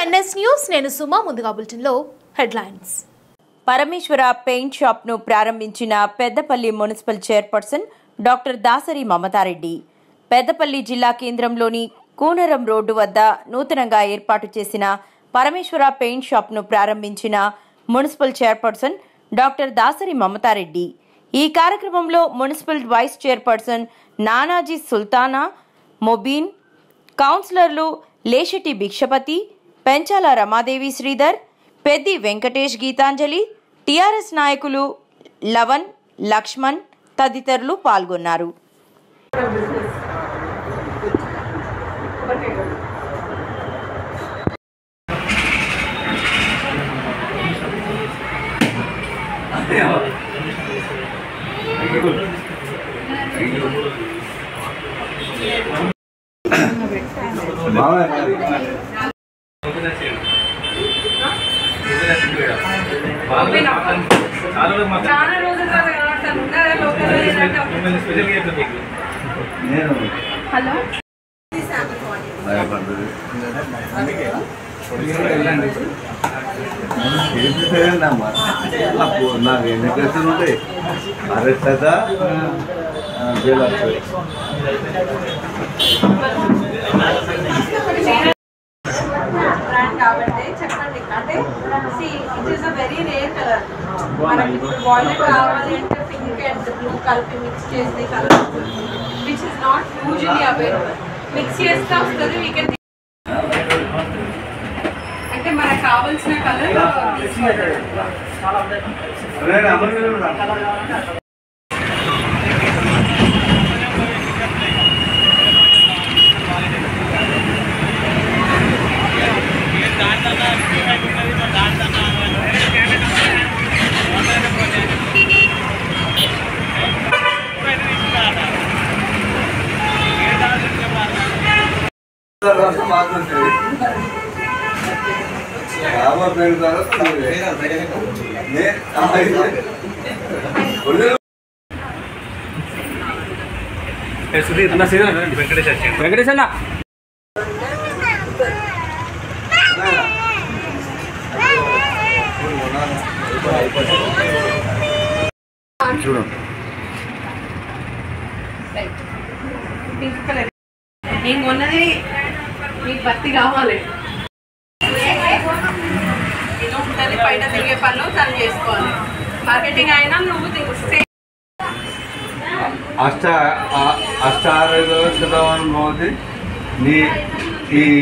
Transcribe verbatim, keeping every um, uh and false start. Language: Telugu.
ఎన్ఎస్ న్యూస్ నేను సుమా ముందుగా బులెటిన్లో హెడ్లైన్స్. పరమేశ్వర పెయింట్ షాప్ను ప్రారంభించిన Peddapalli municipal chairperson doctor Dasari Mamata Reddy. Peddapalli జిల్లా కేంద్రంలోని కూనరం రోడ్డు వద్ద నూతనంగా ఏర్పాటు చేసిన పరమేశ్వర పెయింట్ షాప్ను ప్రారంభించిన municipal chairperson doctor Dasari Mamata Reddy. ఈ కార్యక్రమంలో municipal vice chairperson Nanaji Sultana Mobeen, కౌన్సిలర్లు లేషటి భిక్షపతి, పెంచాల రమాదేవి శ్రీధర్, పెద్ది వెంకటేష్ గీతాంజలి, టీఆర్ఎస్ నాయకులు లవన్, లక్ష్మణ్ తదితరులు పాల్గొన్నారు. హలో నాకు ఎన్ని ప్రశ్నలు ఉంటాయి. అరెస్ట్ కదా జైలు వస్తుంది. కాబట్టి చెప్పండి. అంటే it is a very rare colour. మనకి ఇప్పుడు వాయిలెట్ కావాలి అంటే పింక్ అండ్ బ్లూ కలిపి మిక్స్ చేసే colour which is not usually available. Mix చేస్తే వస్తుంది. వీ కెన్ అంటే మనకు కావాల్సిన కలర్ వెంకటేష్ అన్న చూడండి. నేను కొన్నది మీకు భక్తి కావాలి. ఇలా ఉంటుంది. బయట తిరిగే పనులు తను చేసుకోవాలి. మార్కెటింగ్ అయినా నువ్వు తిరిగిస్తే అష్ట అష్టారోగ్య శతమానం భవతి. నీ ఈ